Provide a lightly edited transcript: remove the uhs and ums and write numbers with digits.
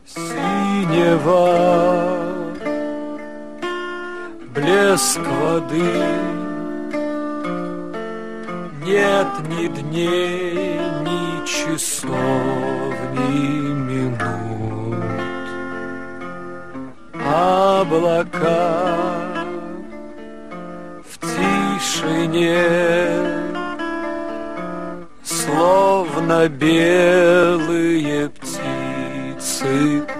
синева, блеск воды. Нет ни дней, ни часов, ни минут. Облака в тишине, словно белые птицы